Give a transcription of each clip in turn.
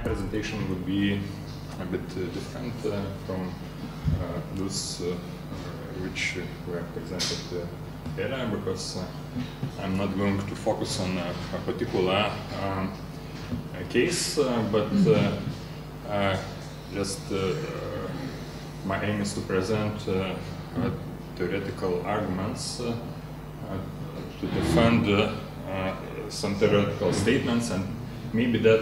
presentation would be a bit different from those which were presented earlier, because I'm not going to focus on a particular case, but just my aim is to present theoretical arguments to defend some theoretical statements, and maybe that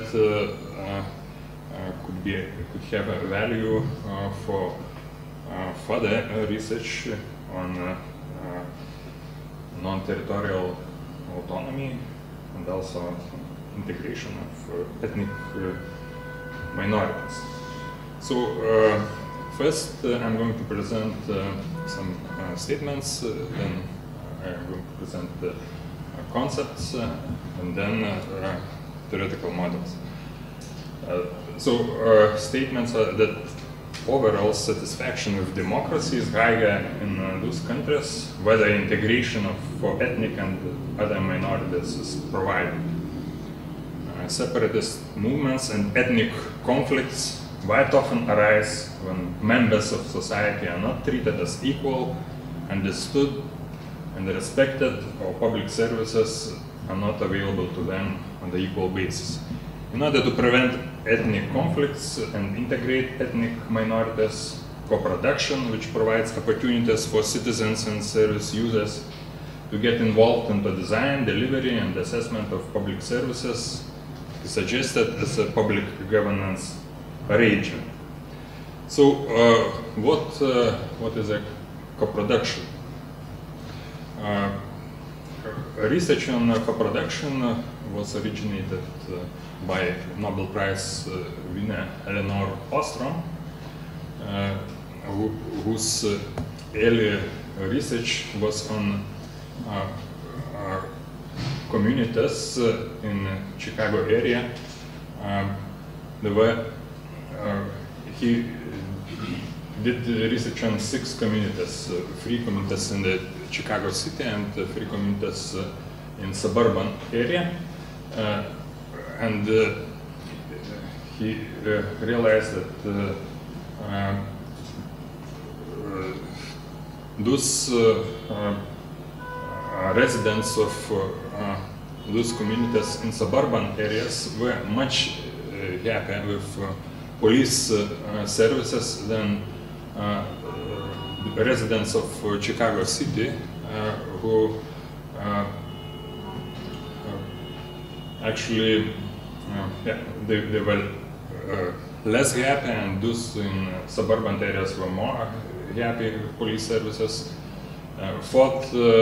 could have a value for further research on non-territorial autonomy and also integration of ethnic minorities. So first I'm going to present some statements, then I'm going to present the concepts, and then theoretical models. So statements are that overall satisfaction with democracy is higher in those countries where the integration for ethnic and other minorities is provided. Separatist movements and ethnic conflicts quite often arise when members of society are not treated as equal, understood and respected, or public services are not available to them on the equal basis. In order to prevent ethnic conflicts and integrate ethnic minorities, Coproduction, which provides opportunities for citizens and service users to get involved in the design, delivery, and assessment of public services, is suggested as a public governance arrangement. So, what is a coproduction? Research on coproduction was originated by Nobel Prize winner Elinor Ostrom, whose early research was on communities in Chicago area. He did research on 6 communities, 3 communities in the Chicago city and 3 communities in suburban area, and he realized that those residents of those communities in suburban areas were much happier with police services than residents of Chicago city, who actually they were less happy, and those in suburban areas were more happy with police services. Fourth,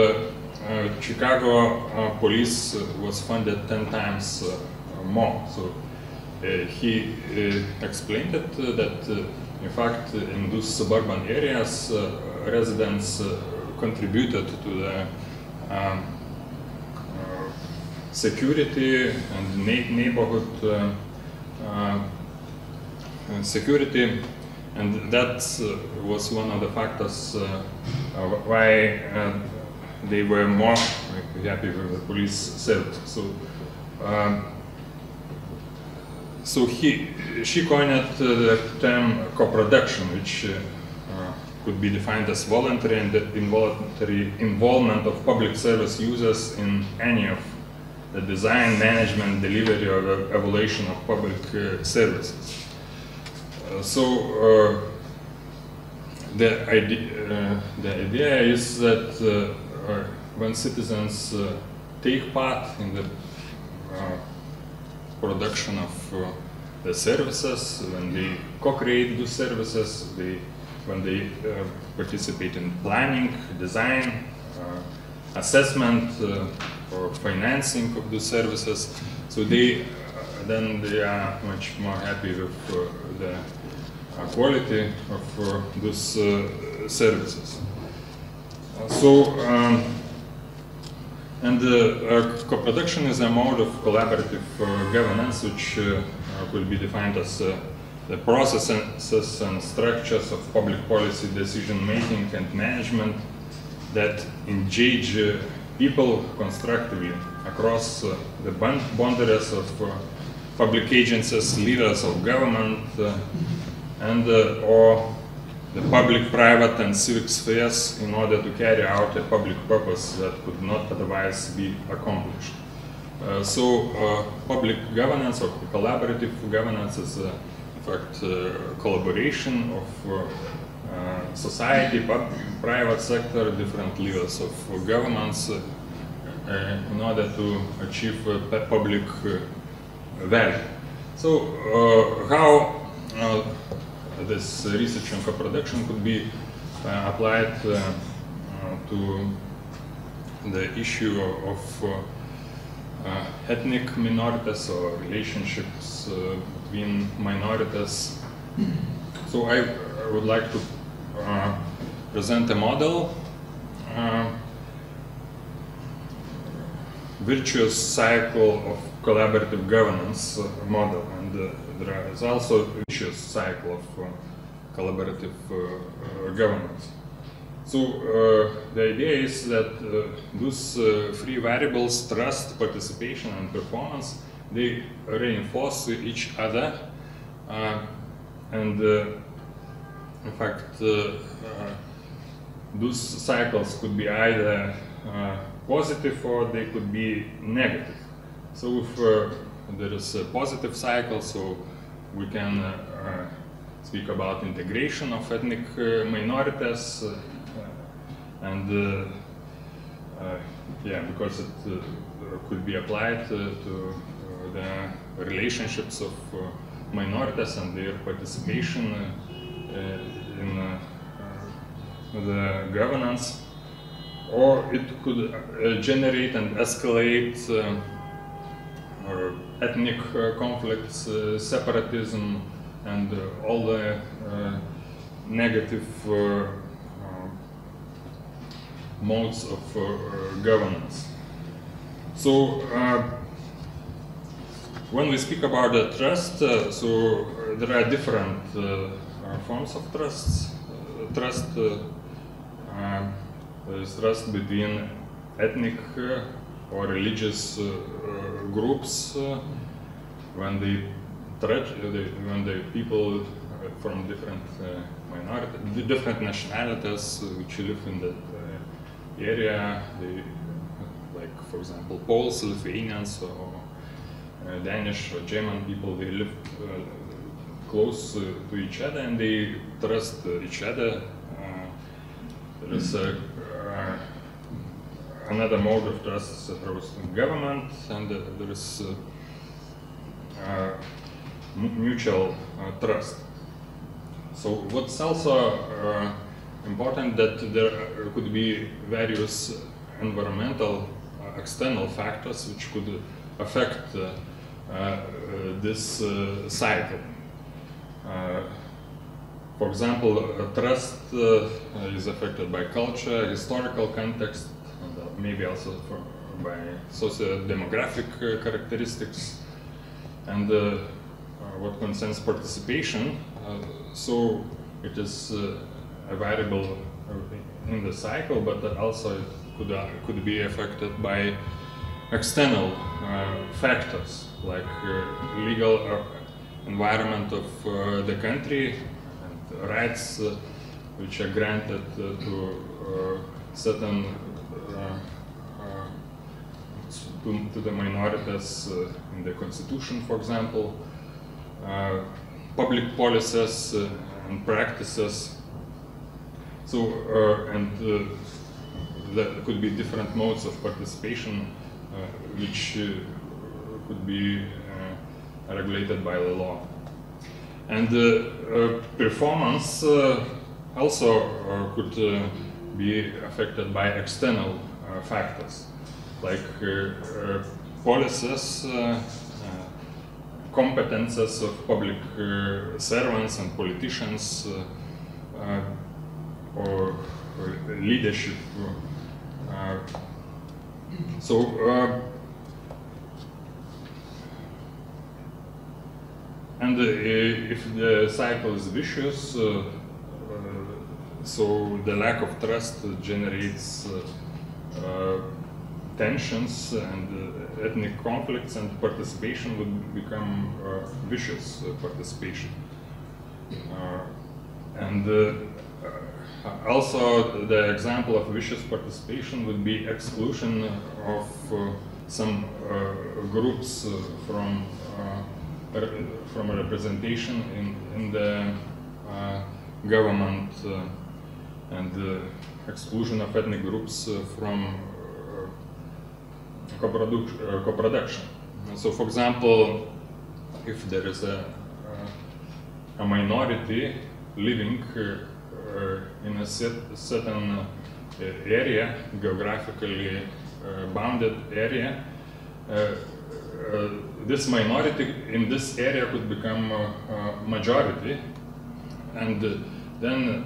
Chicago police was funded 10 times more. So he explained that in fact in those suburban areas residents contributed to the security and neighborhood security, and that was one of the factors why they were more happy with the police service. So she coined the term coproduction, which could be defined as voluntary and involuntary involvement of public service users in any of the design, management, delivery, or evaluation of public services. The idea is that when citizens take part in the production of the services, when they co-create those services, when they participate in planning, design, assessment, or financing of the services, so then they are much more happy with the quality of those services. Coproduction is a mode of collaborative governance, which could be defined as the processes and structures of public policy decision-making and management that engage people constructively across the boundaries of public agencies, leaders of government, and or the public, private, and civic spheres in order to carry out a public purpose that could not otherwise be accomplished. Public governance or collaborative governance is, in fact, collaboration of society, private sector, different levels of governments in order to achieve public value. So, how this research and co-production could be applied to the issue of ethnic minorities or relationships between minorities. So I would like to present a model, virtuous cycle of collaborative governance model, and there is also a vicious cycle of collaborative governance. So the idea is that those three variables, trust, participation, and performance, they reinforce each other, and in fact those cycles could be either positive or they could be negative. So if there is a positive cycle, so we can speak about integration of ethnic minorities, and yeah, because it could be applied to the relationships of minorities and their participation in the governance, or it could generate and escalate ethnic conflicts, separatism, and all the negative modes of governance. So when we speak about the trust, so there are different forms of trust. There is trust between ethnic or religious groups when the people from different different nationalities which live in that area, they, like for example Poles, Lithuanians, or Danish or German people, they live close to each other and they trust each other. There is another mode of trust in government, and there is mutual trust. So what's also important, that there could be various environmental external factors which could affect this cycle. For example, trust is affected by culture, historical context, and maybe also by socio-demographic characteristics. And what concerns participation, so it is a variable in the cycle, but also it could be affected by external factors, like legal environment of the country and rights which are granted to certain to the minorities in the constitution, for example, public policies and practices. So there could be different modes of participation which could be regulated by the law. And performance also could be affected by external factors, like policies, competences of public servants and politicians, or leadership. And if the cycle is vicious, so the lack of trust generates tensions and ethnic conflicts, and participation would become vicious participation. Also, the example of vicious participation would be exclusion of some groups from representation in the government, and exclusion of ethnic groups from coproduction. So, for example, if there is a minority living in a certain area, geographically bounded area, this minority in this area could become majority, and then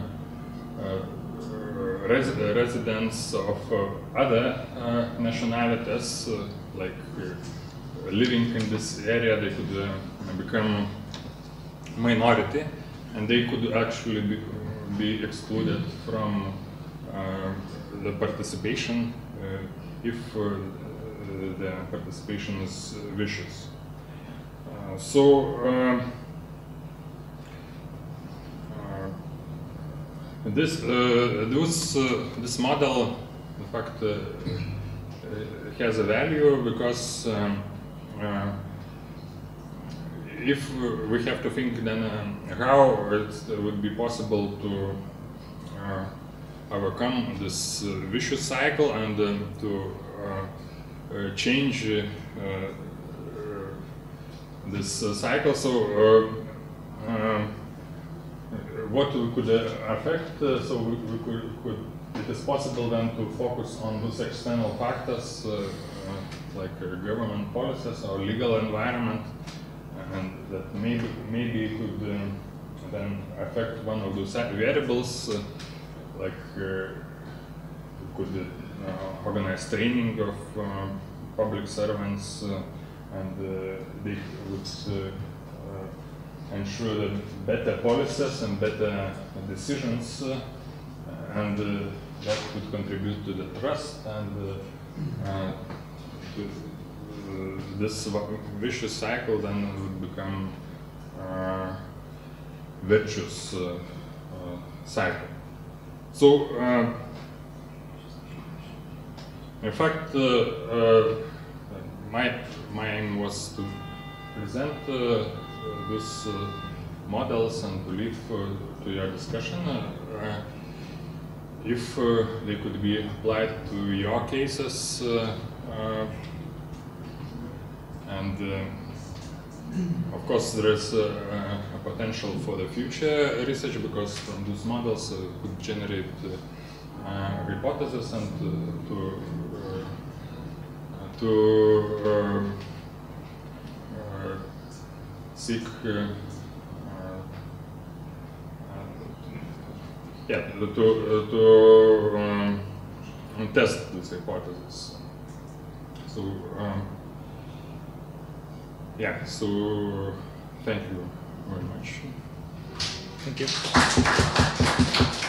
residents of other nationalities, like living in this area, they could become minority, and they could actually be excluded from the participation if the participation is vicious. This model, in fact, has a value because if we have to think then how it would be possible to overcome this vicious cycle and to change this cycle. So what we could affect, so it is possible then to focus on those external factors like government policies or legal environment, and that maybe could then affect one of those variables, like could organize training of public servants, and they would ensure that better policies and better decisions, and that would contribute to the trust and to this vicious cycle then would become virtuous cycle. So, in fact, my aim was to present these models and to leave to your discussion if they could be applied to your cases, and of course there is a potential for the future research, because from these models could generate hypotheses and to seek to test this hypothesis. So yeah, so thank you very much. Thank you.